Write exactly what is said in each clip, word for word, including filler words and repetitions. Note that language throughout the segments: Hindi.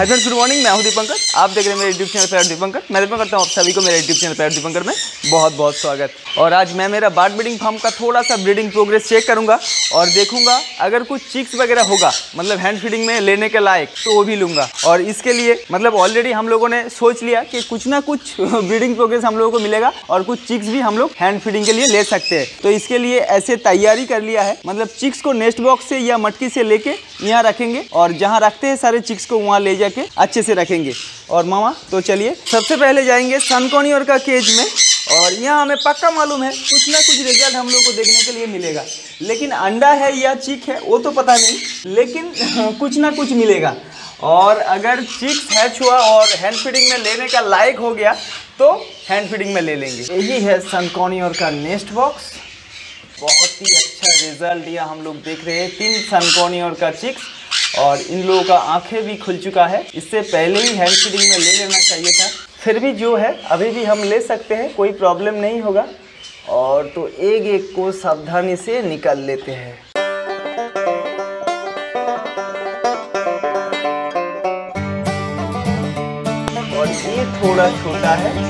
Hi friends, good morning. मैं हूं दीपंकर। आप देख रहे हैं मेरे यूट्यूब चैनल पैरट दीपंकर। मैं दीपंकर करता हूं आप सभी को मेरे यूट्यूब चैनल पैरट दीपंकर में बहुत बहुत स्वागत। और आज मैं मेरा बर्ड ब्रीडिंग फार्म का थोड़ा सा ब्रीडिंग प्रोग्रेस चेक करूंगा और देखूंगा अगर कुछ चिक्स वगैरह होगा मतलब हैंड फीडिंग में लेने के लायक तो वो भी लूँगा। और इसके लिए मतलब ऑलरेडी हम लोगों ने सोच लिया कि कुछ ना कुछ ब्रीडिंग प्रोग्रेस हम लोगों को मिलेगा और कुछ चिक्स भी हम लोग हैंड फीडिंग के लिए ले सकते हैं। तो इसके लिए ऐसे तैयारी कर लिया है, मतलब चिक्स को नेस्ट बॉक्स से या मटकी से लेके यहाँ रखेंगे और जहाँ रखते हैं सारे चिक्स को वहाँ ले जाके अच्छे से रखेंगे। और मामा तो चलिए सबसे पहले जाएंगे सनकॉर्नियर का केज में और यहाँ हमें पक्का मालूम है कुछ ना कुछ रिजल्ट हम लोग को देखने के लिए मिलेगा, लेकिन अंडा है या चिक है वो तो पता नहीं, लेकिन कुछ ना कुछ मिलेगा। और अगर चिक्स हैच हुआ और हैंड फीडिंग में लेने का लायक हो गया तो हैंड फीडिंग में ले लेंगे। यही है सनकॉर्नियर का नेस्ट बॉक्स। बहुत ही अच्छा रिजल्ट यह हम लोग देख रहे हैं। तीन सनकॉर्नियर का चिक्स और इन लोगों का आंखें भी खुल चुका है। इससे पहले ही हैंड फीडिंग में ले लेना चाहिए था, फिर भी जो है अभी भी हम ले सकते हैं, कोई प्रॉब्लम नहीं होगा। और तो एक एक को सावधानी से निकाल लेते हैं। और ये थोड़ा छोटा है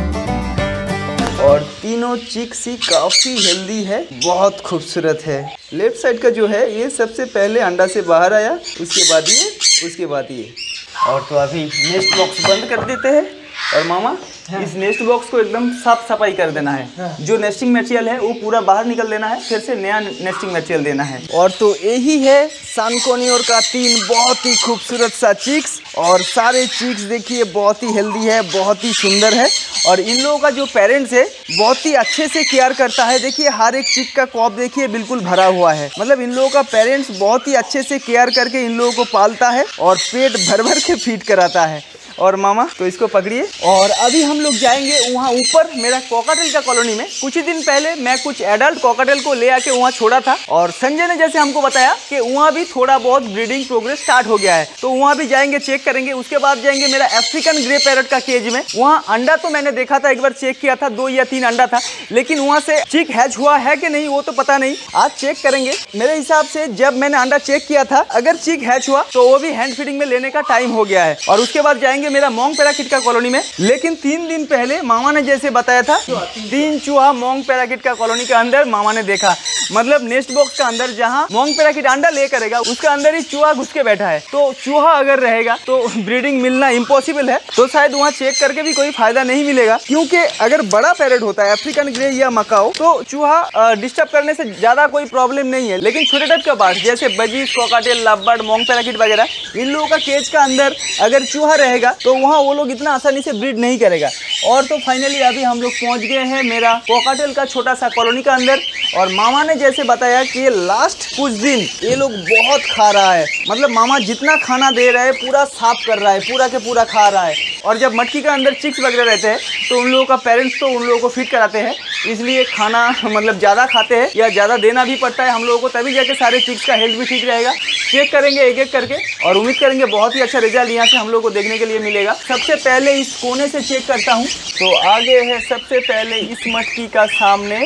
और तीनों चिक्स ही काफ़ी हेल्दी है, बहुत खूबसूरत है। लेफ्ट साइड का जो है ये सबसे पहले अंडा से बाहर आया, उसके बाद ये, उसके बाद ये। और तो अभी नेस्ट बॉक्स बंद कर देते हैं और मामा हाँ। इस नेस्ट बॉक्स को एकदम साफ सफाई कर देना है। हाँ। जो नेस्टिंग मटेरियल है वो पूरा बाहर निकल देना है, फिर से नया नेस्टिंग मटेरियल देना है। और तो यही है सनकॉर्नियर का तीन बहुत ही खूबसूरत सा चिक्स। और सारे चिक्स देखिए बहुत ही हेल्दी है, बहुत ही सुंदर है। और इन लोगों का जो पेरेंट्स है बहुत ही अच्छे से केयर करता है। देखिए हर एक चिक का कॉप देखिए बिल्कुल भरा हुआ है, मतलब इन लोगों का पेरेंट्स बहुत ही अच्छे से केयर करके इन लोगों को पालता है और पेट भर भर के फीड कराता है। और मामा तो इसको पकड़िए। और अभी हम लोग जाएंगे वहाँ ऊपर मेरा कॉकाटेल का कॉलोनी में। कुछ ही दिन पहले मैं कुछ एडल्ट कॉकाटेल को ले आके वहाँ छोड़ा था और संजय ने जैसे हमको बताया कि वहाँ भी थोड़ा बहुत ब्रीडिंग प्रोग्रेस स्टार्ट हो गया है, तो वहाँ भी जाएंगे, चेक करेंगे। उसके बाद जाएंगे मेरा अफ्रीकन ग्रे पैरट का केज में। वहाँ अंडा तो मैंने देखा था, एक बार चेक किया था, दो या तीन अंडा था, लेकिन वहाँ से चिक हैच हुआ है कि नहीं वो तो पता नहीं, आज चेक करेंगे। मेरे हिसाब से जब मैंने अंडा चेक किया था अगर चिक हैच हुआ तो वो भी हैंड फीडिंग में लेने का टाइम हो गया है। और उसके बाद जाएंगे मेरा मोंग पैराकिट का कॉलोनी में। लेकिन तीन दिन पहले मामा ने जैसे बताया था तीन चूहा मोंग पैराकिट का कॉलोनी के अंदर मामा ने देखा, मतलब नेस्ट बॉक्स का अंदर जहां मोंग पैराकिट अंडा ले करेगा उसका अंदर ही चूहा घुस के बैठा है। तो चूहा अगर रहेगा तो ब्रीडिंग मिलना इम्पॉसिबल है, तो शायद वहाँ चेक करके भी कोई फायदा नहीं मिलेगा। क्योंकि अगर बड़ा पैरट होता है अफ्रीकन ग्रे या मकाओ तो चूहा डिस्टर्ब करने से ज्यादा कोई प्रॉब्लम नहीं है, लेकिन छोटे टाइप का बर्ड जैसे budgies, cockatiel, lovebird, monk parakeet वगैरह इन लोगों का केज का अंदर अगर चूहा रहेगा तो वहाँ वो लोग इतना आसानी से ब्रीड नहीं करेगा। और तो फाइनली अभी हम लोग पहुंच गए हैं मेरा कॉकाटेल का छोटा सा कॉलोनी का अंदर। और मामा ने जैसे बताया कि ये लास्ट कुछ दिन ये लोग बहुत खा रहा है, मतलब मामा जितना खाना दे रहा है पूरा साफ कर रहा है, पूरा के पूरा खा रहा है। और जब मटकी के अंदर चिक्स वगैरह रहते हैं तो उन लोगों का पेरेंट्स तो उन लोगों को फीड कराते हैं, इसलिए खाना मतलब ज़्यादा खाते हैं या ज़्यादा देना भी पड़ता है हम लोगों को, तभी जाके सारे चिक्स का हेल्थ भी ठीक रहेगा। चेक करेंगे एक एक करके और उम्मीद करेंगे बहुत ही अच्छा रिजल्ट यहाँ से हम लोग को देखने के लिए मिलेगा। सबसे पहले इस कोने से चेक करता हूँ तो आगे है सबसे पहले इस मटकी का सामने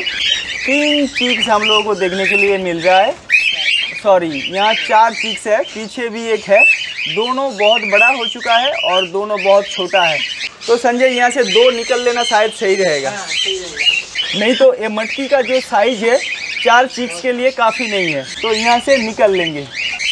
तीन चिक्स हम लोगों को देखने के लिए मिल रहा है। सॉरी, यहाँ चार चिक्स है, पीछे भी एक है। दोनों बहुत बड़ा हो चुका है और दोनों बहुत छोटा है। तो संजय यहाँ से दो निकल लेना शायद सही रहेगा, नहीं तो ये मटकी का जो साइज है चार चिक्स के लिए काफ़ी नहीं है, तो यहाँ से निकल लेंगे।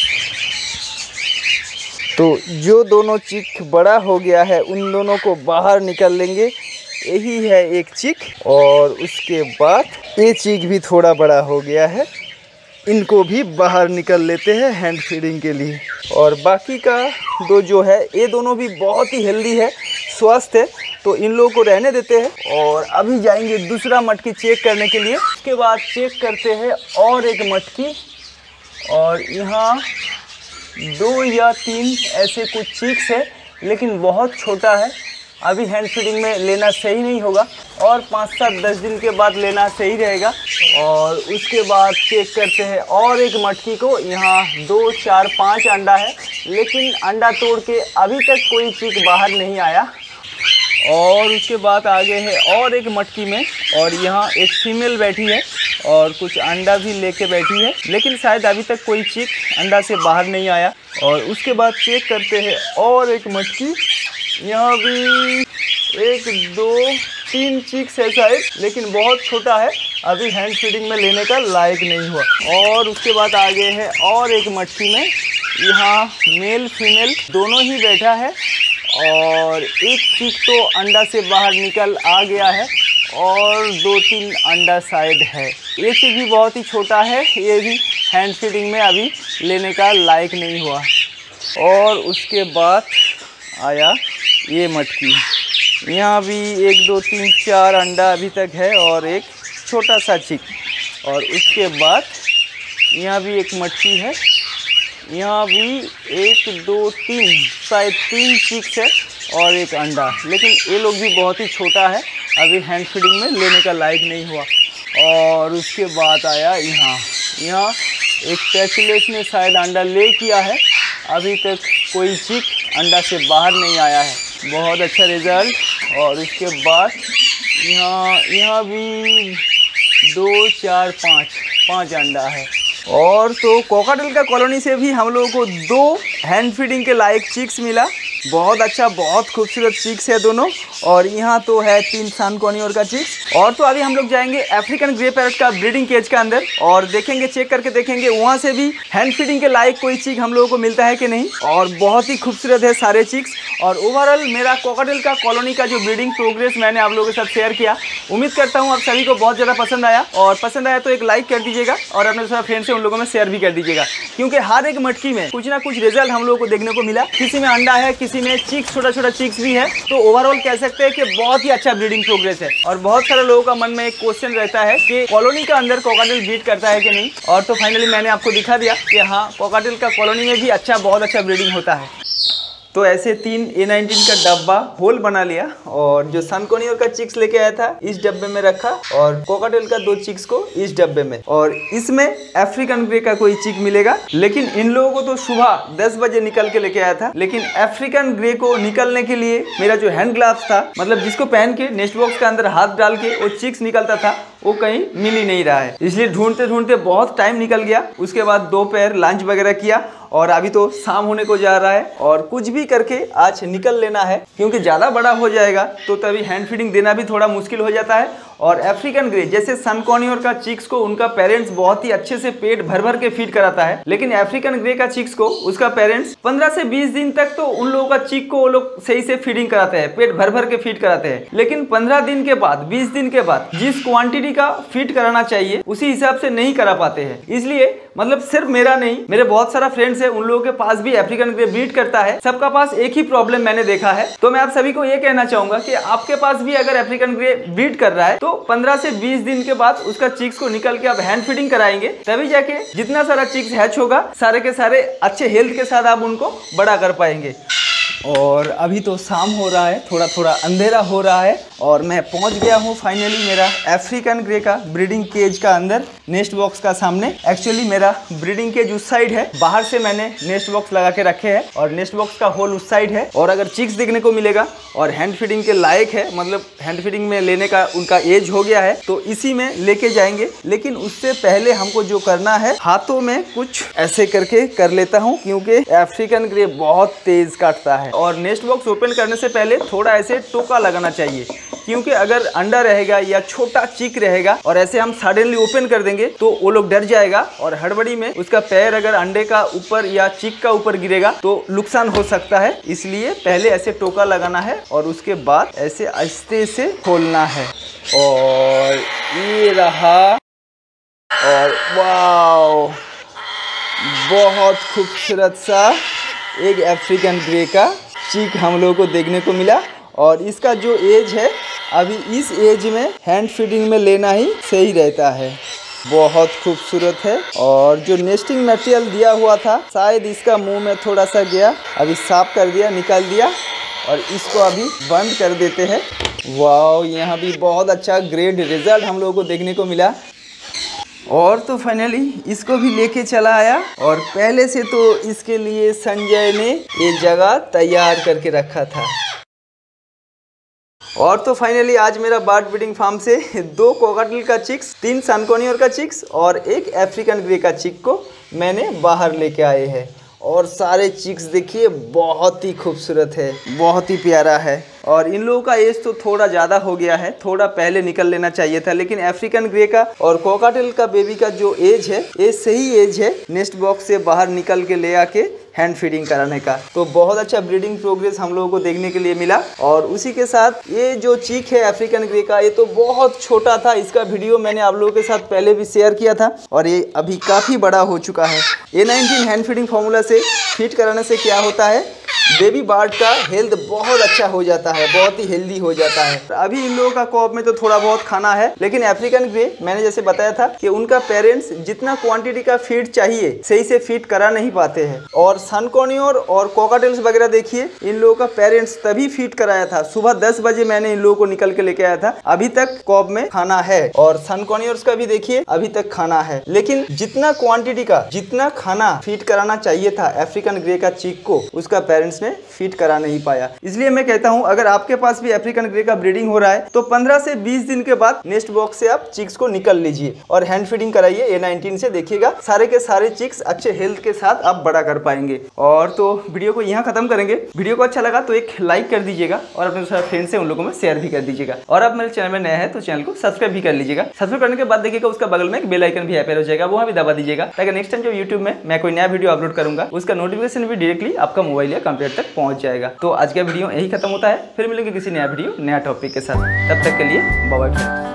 तो जो दोनों चिक बड़ा हो गया है उन दोनों को बाहर निकल लेंगे। यही है एक चिक और उसके बाद ये चिक भी थोड़ा बड़ा हो गया है, इनको भी बाहर निकल लेते हैं हैंड फीडिंग के लिए। और बाकी का दो जो है ये दोनों भी बहुत ही हेल्दी है, स्वस्थ है, तो इन लोगों को रहने देते हैं। और अभी जाएंगे दूसरा मटकी चेक करने के लिए। उसके बाद चेक करते हैं और एक मटकी, और यहाँ दो या तीन ऐसे कुछ चिक्स है लेकिन बहुत छोटा है, अभी हैंड फीडिंग में लेना सही नहीं होगा और पाँच सात दस दिन के बाद लेना सही रहेगा। और उसके बाद चेक करते हैं और एक मटकी को, यहाँ दो चार पाँच अंडा है लेकिन अंडा तोड़ के अभी तक कोई चिक बाहर नहीं आया। और उसके बाद आगे है और एक मटकी में और यहाँ एक फीमेल बैठी है और कुछ अंडा भी लेके बैठी है, लेकिन शायद अभी तक कोई चिक अंडा से बाहर नहीं आया। और उसके बाद चेक करते हैं और एक मटकी, यहाँ भी एक दो तीन चिक्स है शायद, लेकिन बहुत छोटा है, अभी हैंड फीडिंग में लेने का लायक नहीं हुआ। और उसके बाद आगे है और एक मटकी में, यहाँ मेल फीमेल दोनों ही बैठा है और एक चिक तो अंडा से बाहर निकल आ गया है और दो तीन अंडा शायद है। ये चिक भी बहुत ही छोटा है, ये भी हैंड फीडिंग में अभी लेने का लायक नहीं हुआ। और उसके बाद आया ये मटकी, यहाँ भी एक दो तीन चार अंडा अभी तक है और एक छोटा सा चिक। और उसके बाद यहाँ भी एक मटकी है, यहाँ भी एक दो तीन शायद तीन चिक्स है और एक अंडा, लेकिन ये लोग भी बहुत ही छोटा है, अभी हैंड फीडिंग में लेने का लायक नहीं हुआ। और उसके बाद आया यहाँ, यहाँ एक पैचलेस ने शायद अंडा ले किया है, अभी तक कोई चिक अंडा से बाहर नहीं आया है, बहुत अच्छा रिज़ल्ट। और उसके बाद यहाँ यहाँ भी दो चार पाँच पाँच अंडा है। और तो कोकाटेल का कॉलोनी से भी हम लोगों को दो हैंड फीडिंग के लायक चिक्स मिला, बहुत अच्छा, बहुत खूबसूरत चिक्स है दोनों। और यहाँ तो है तीन सनकॉर्नियर का चिक्स। और तो अभी हम लोग जाएंगे अफ्रीकन ग्रे पैरट का ब्रीडिंग केज के अंदर और देखेंगे, चेक करके देखेंगे वहाँ से भी हैंड फीडिंग के लायक कोई चिक हम लोगों को मिलता है कि नहीं। और बहुत ही खूबसूरत है सारे चिक्स। और ओवरऑल मेरा कोकाटेल का कॉलोनी का जो ब्रीडिंग प्रोग्रेस मैंने आप लोगों के साथ शेयर किया, उम्मीद करता हूँ आप सभी को बहुत ज़्यादा पसंद आया। और पसंद आया तो एक लाइक कर दीजिएगा और अपने सारे फ्रेंड्स से उन लोगों में शेयर भी कर दीजिएगा, क्योंकि हर एक मटकी में कुछ ना कुछ रिजल्ट हम लोगों को देखने को मिला। किसी में अंडा है, किसी में चिक्स, छोटा छोटा चिक्स भी है। तो ओवरऑल कह सकते हैं कि बहुत ही अच्छा ब्रीडिंग प्रोग्रेस है। और बहुत सारे लोगों का मन में एक क्वेश्चन रहता है कि कॉलोनी का अंदर कोकाटेल ब्रीड करता है कि नहीं। और तो फाइनली मैंने आपको दिखा दिया कि हाँ, कोकाटेल का कॉलोनी में भी अच्छा, बहुत अच्छा ब्रीडिंग होता है। तो ऐसे तीन ए नाइनटीन का डब्बा होल बना लिया और जो सनकॉर्नियर का चिक्स लेके आया था इस डब्बे में रखा और कोकाटेल का दो चिक्स को इस डब्बे में। और इसमें अफ्रीकन ग्रे का कोई चिक मिलेगा, लेकिन इन लोगों को तो सुबह दस बजे निकल के लेके आया था, लेकिन अफ्रीकन ग्रे को निकलने के लिए मेरा जो हैंड ग्लव्स था, मतलब जिसको पहन के नेस्ट बॉक्स के अंदर हाथ डाल के वो चिक्स निकलता था, वो कहीं मिल ही नहीं रहा है। इसलिए ढूंढते ढूंढते बहुत टाइम निकल गया। उसके बाद दोपहर लंच वगैरह किया और अभी तो शाम होने को जा रहा है और कुछ भी करके आज निकल लेना है, क्योंकि ज़्यादा बड़ा हो जाएगा तो तभी हैंड फीडिंग देना भी थोड़ा मुश्किल हो जाता है। और अफ्रीकन ग्रे जैसे सनकॉर्नियर का चिक्स को उनका पेरेंट्स बहुत ही अच्छे से पेट भर भर के फीड कराता है, लेकिन अफ्रीकन ग्रे का चिक्स को उसका पेरेंट्स पंद्रह से बीस दिन तक तो उन लोगों का चिक को वो लोग सही से फीडिंग कराते हैं, पेट भर भर के फीड कराते हैं। लेकिन पंद्रह दिन के बाद, बीस दिन के बाद जिस क्वांटिटी का फीड कराना चाहिए उसी हिसाब से नहीं करा पाते हैं। इसलिए मतलब सिर्फ मेरा नहीं, मेरे बहुत सारा फ्रेंड्स है, उन लोगों के पास भी अफ्रीकन ग्रे ब्रीड करता है, सबका पास एक ही प्रॉब्लम मैंने देखा है। तो मैं आप सभी को ये कहना चाहूंगा कि आपके पास भी अगर अफ्रीकन ग्रे ब्रीड कर रहा है तो पंद्रह से बीस दिन के बाद उसका चिक्स को निकल के आप हैंड फीडिंग कराएंगे, तभी जाके जितना सारा चिक्स हैच होगा सारे के सारे अच्छे हेल्थ के साथ आप उनको बड़ा कर पाएंगे। और अभी तो शाम हो रहा है, थोड़ा थोड़ा अंधेरा हो रहा है और मैं पहुंच गया हूं फाइनली मेरा अफ्रीकन ग्रे का ब्रीडिंग केज का अंदर, नेस्ट बॉक्स का सामने। एक्चुअली मेरा ब्रीडिंग केज उस साइड है, बाहर से मैंने नेस्ट बॉक्स लगा के रखे हैं और नेस्ट बॉक्स का होल उस साइड है। और अगर चिक्स देखने को मिलेगा और हैंड फीडिंग के लायक है, मतलब हैंड फीडिंग में लेने का उनका एज हो गया है, तो इसी में लेके जाएंगे। लेकिन उससे पहले हमको जो करना है, हाथों में कुछ ऐसे करके कर लेता हूँ, क्योंकि अफ्रीकन ग्रे बहुत तेज काटता है। और नेस्ट बॉक्स ओपन करने से पहले थोड़ा ऐसे टोका लगाना चाहिए, क्योंकि अगर अंडा रहेगा या छोटा चिक रहेगा और ऐसे हम सडनली ओपन कर देंगे तो वो लोग डर जाएगा और हड़बड़ी में उसका पैर अगर अंडे का ऊपर या चिक का ऊपर गिरेगा तो नुकसान हो सकता है। इसलिए पहले ऐसे टोका लगाना है और उसके बाद ऐसे आहिस्ते से खोलना है। और ये रहा, और वाओ, बहुत खूबसूरत सा एक अफ्रीकन ग्रे का चिक हम लोगों को देखने को मिला। और इसका जो एज है, अभी इस एज में हैंड फीडिंग में लेना ही सही रहता है। बहुत खूबसूरत है। और जो नेस्टिंग मटेरियल दिया हुआ था, शायद इसका मुंह में थोड़ा सा गया, अभी साफ कर दिया, निकाल दिया और इसको अभी बंद कर देते हैं। वाओ, यहाँ भी बहुत अच्छा ग्रेड रिजल्ट हम लोगों को देखने को मिला। और तो फाइनली इसको भी लेके चला आया और पहले से तो इसके लिए संजय ने ये जगह तैयार करके रखा था। और तो फाइनली आज मेरा बर्ड ब्रीडिंग फार्म से दो कोकाटेल का चिक्स, तीन सनकॉर्नियर का चिक्स और एक अफ्रीकन ग्रे का चिक को मैंने बाहर लेके आए हैं। और सारे चिक्स देखिए बहुत ही खूबसूरत है, बहुत ही प्यारा है। और इन लोगों का एज तो थोड़ा ज़्यादा हो गया है, थोड़ा पहले निकल लेना चाहिए था, लेकिन अफ्रीकन ग्रे का और कोकाटेल का बेबी का जो एज है ये सही एज है नेस्ट बॉक्स से बाहर निकल के ले आके हैंड फीडिंग कराने का। तो बहुत अच्छा ब्रीडिंग प्रोग्रेस हम लोगों को देखने के लिए मिला। और उसी के साथ ये जो चीक है अफ्रीकन ग्रे का, ये तो बहुत छोटा था, इसका वीडियो मैंने आप लोगों के साथ पहले भी शेयर किया था और ये अभी काफ़ी बड़ा हो चुका है। A nineteen hand feeding formula से फीड कराने से क्या होता है, बेबी बर्ड का हेल्थ बहुत अच्छा हो जाता है, बहुत ही हेल्दी हो जाता है। अभी इन लोगों का कॉप में तो थोड़ा बहुत खाना है, लेकिन अफ्रीकन ग्रे मैंने जैसे बताया था कि उनका पेरेंट्स जितना क्वांटिटी का फीड चाहिए सही से फीड करा नहीं पाते हैं। और सनकॉर्नियर और कोकाटेल्स वगैरह देखिए, इन लोगों का पेरेंट्स तभी फीड कराया था, सुबह दस बजे मैंने इन लोगों को निकल के लेके आया था, अभी तक कॉप में खाना है। और सनकॉर्नियर्स का भी देखिए अभी तक खाना है, लेकिन जितना क्वांटिटी का जितना खाना फीड कराना चाहिए था अफ्रीकन ग्रे का चिक को, उसका पेरेंट्स ने फीड करा नहीं पाया। इसलिए मैं कहता हूं अगर आपके पास भी अफ्रीकन ग्रे का ब्रीडिंग हो रहा है तो पंद्रह से बीस दिन के बाद नेस्ट बॉक्स से आप चिक्स को निकल लीजिए और हैंड फीडिंग कराइए ए नाइनटीन से। देखिएगा सारे के सारे चिक्स अच्छे हेल्थ के साथ आप बड़ा कर पाएंगे। और तो वीडियो को यहाँ खत्म करेंगे। वीडियो को अच्छा लगा तो एक लाइक कर दीजिएगा और अपने सारे फ्रेंड्स से उन लोगों में शेयर भी कर दीजिएगा। और आप मेरे चैनल में नया है तो चैनल को सब्सक्राइब भी कर लीजिएगा। सब्सक्राइब करने के बाद देखिएगा उसका बगल में एक बेल आइकन भी अपेयर हो जाएगा, वहाँ भी दबा दीजिएगा, ताकि नेक्स्ट टाइम जो यूट्यूब में मैं कोई नया वीडियो अपलोड करूंगा उसका नोटिफिकेशन भी डायरेक्टली आपका मोबाइल या कंप्यूटर तक पहुंच जाएगा। तो आज का वीडियो यही खत्म होता है, फिर मिलेंगे किसी नया वीडियो नया टॉपिक के साथ। तब तक के लिए बाय बाय।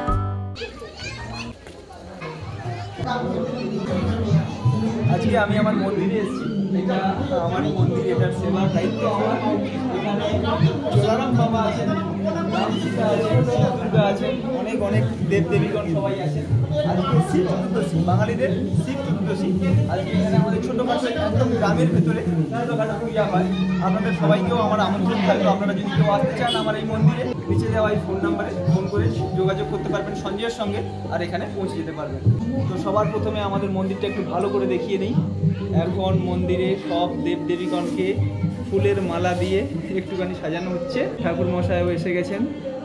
আজকে আমি আমার মন্দিরে এসেছি, এটা আমারই মন্দির, এটার সেবার দায়িত্ব আমার। এখানে জলারাম বাবা আছেন, রাম সীতা আছেন, দুর্গা আছেন, অনেক অনেক দেব দেবীগণ সবাই আছেন। আজকে শিব চতুর্দশী, বাঙালিদের শিব চতুর্দশী। আজকে এখানে আমাদের ছোটোখাটো একদম গ্রামের ভেতরে ছোটোখাটো পূজা হয়। আপনাদের সবাইকেও আমার আমন্ত্রণ থাকলো, আপনারা যদি কেউ আসতে চান আমার এই মন্দিরে, নিচে দেওয়া এই ফোন নাম্বারে ফোন করে যোগাযোগ করতে পারবেন সঞ্জয়ের সঙ্গে, আর এখানে পৌঁছে যেতে পারবেন। তো সবার প্রথমে আমাদের মন্দিরটা একটু ভালো করে দেখিয়ে দিই। এখন মন্দিরে সব দেবদেবীগণকে ফুলের মালা দিয়ে একটুখানি সাজানো হচ্ছে। ঠাকুর মশাইও এসে গেছেন।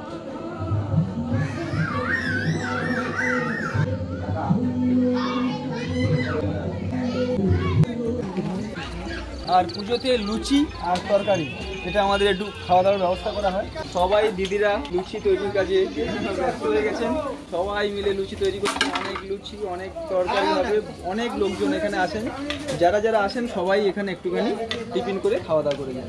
আর পুজোতে লুচি আর তরকারি, এটা আমাদের একটু খাওয়া দাওয়ার ব্যবস্থা করা হয়। সবাই দিদিরা লুচি তৈরির কাজে ব্যস্ত হয়ে গেছেন, সবাই মিলে লুচি তৈরি করছে। অনেক লুচি, অনেক তরকারি হবে, অনেক লোকজন এখানে আসেন। যারা যারা আসেন সবাই এখানে একটুখানি টিফিন করে খাওয়া দাওয়া করে যান।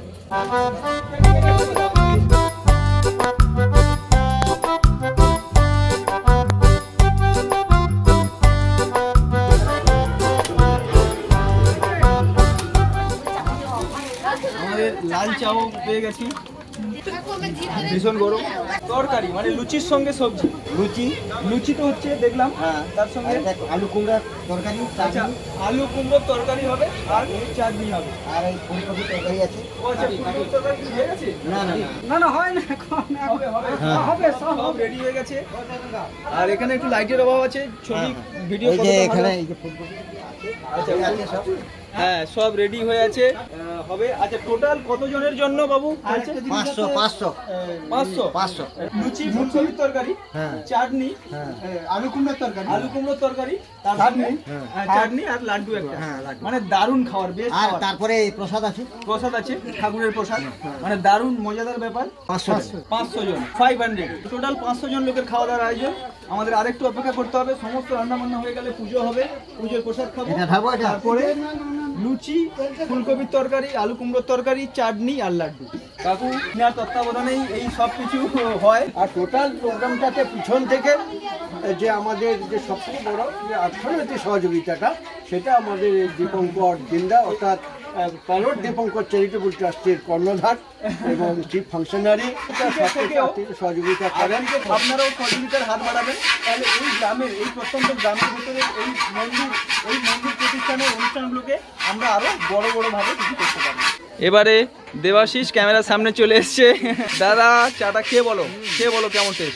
লাল চাও পেয়ে গেছি, ভীষণ গরম। তরকারি মানে লুচির সঙ্গে সবজি, লুচি লুচি তো হচ্ছে দেখলাম, তার সঙ্গে আলু কুমড়ার তরকারি। আচ্ছা, আলু কুমড়োর তরকারি হবে আর চাটনি হবে, আর এই ফুলকপি তরকারি আছে। ও আচ্ছা, ফুলকপি তরকারি হয়ে গেছে? না না না না হয় না, হবে হবে হবে, সব রেডি হয়ে গেছে। আর এখানে একটু লাইটের অভাব আছে, ছবি ভিডিও এখানে এই যে ফুলকপি, আচ্ছা সব হ্যাঁ সব রেডি হয়ে আছে, হবে। আচ্ছা, টোটাল কতজনের জন্য বাবু? পাঁচশো পাঁচশো পাঁচশো পাঁচশো লুচি, ফুলকপির তরকারি, চাটনি, আলু কুমড়োর তরকারি, আলু কুমড়োর তরকারি, চাটনি চাটনি আর লাড্ডু একটা, মানে দারুণ খাওয়ার বেশ। আর তারপরে প্রসাদ আছে, প্রসাদ আছে ঠাকুরের প্রসাদ, মানে দারুণ মজাদার ব্যাপার। পাঁচশো পাঁচশো জন, ফাইভ হান্ড্রেড টোটাল পাঁচশো জন লোকের খাওয়া দাওয়ার আয়োজন। আমাদের আরেকটু অপেক্ষা করতে হবে, সমস্ত রান্না বান্না হয়ে গেলে পুজো হবে, পুজোর প্রসাদ খাবো। তারপরে লুচি, ফুলকপির তরকারি, আলু কুমড়োর তরকারি, চাটনি আর লাড্ডু। কাকু আপনার তত্ত্বাবধানেই এই সব কিছু হয়। আর টোটাল প্রোগ্রামটাতে পিছন থেকে যে আমাদের যে সবথেকে বড় যে অর্থনৈতিক সহযোগিতাটা, সেটা আমাদের দীপঙ্কর দিন্দা অর্থাৎ পালট দীপঙ্কর চ্যারিটেবল ট্রাস্টের কর্ণধার এবং চিফ ফাংশনারি সহযোগিতা করেন। আপনারাও সহযোগিতার হাত বাড়াবেন, তাহলে এই গ্রামের, এই প্রত্যন্ত গ্রামের ভিতরে এই মন্দির এই মন্দির প্রতিষ্ঠানের অনুষ্ঠানগুলোকে আমরা আরো বড় বড় ভাবে কিছু করতে পারবো। এবারে দেবাশিস ক্যামেরার সামনে চলে এসছে। দাদা চাটা খেয়ে বলো, খেয়ে বলো কেমন টেস্ট।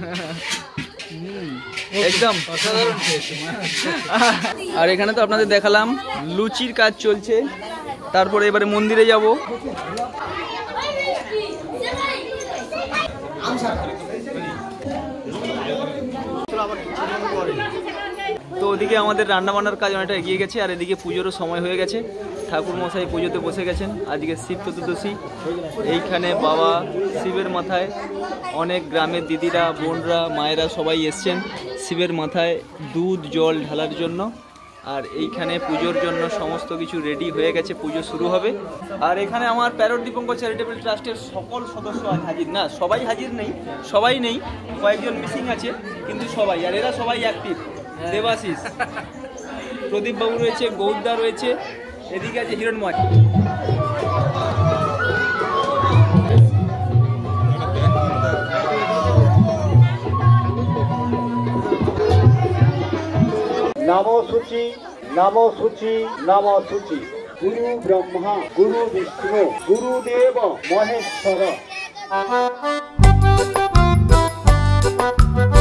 একদম অসাধারণ টেস্ট। আর এখানে তো আপনাদের দেখালাম লুচির কাজ চলছে। তারপরে এবারে মন্দিরে যাব। তো ওদিকে আমাদের রান্নাবান্নার কাজ অনেকটা এগিয়ে গেছে, আর এদিকে পুজোরও সময় হয়ে গেছে। ঠাকুর মশাই পুজোতে বসে গেছেন। আজকে শিব চতুর্দশী। এইখানে বাবা শিবের মাথায় অনেক গ্রামের দিদিরা, বোনরা, মায়েরা সবাই এসছেন শিবের মাথায় দুধ জল ঢালার জন্য। আর এইখানে পুজোর জন্য সমস্ত কিছু রেডি হয়ে গেছে, পুজো শুরু হবে। আর এখানে আমার প্যারট দীপঙ্কর চ্যারিটেবল ট্রাস্টের সকল সদস্য হাজির, না সবাই হাজির নেই, সবাই নেই, কয়েকজন মিসিং আছে, কিন্তু সবাই, আর এরা সবাই অ্যাক্টিভ। দেবাশিস, প্রদীপ বাবু রয়েছে, গৌরদা রয়েছে, এদিকে আছে হিরণময়। नमो शुचि नमो शुचि नमो शुचि। गुरु ब्रह्मा गुरु विष्णु गुरुदेव महेश्वर।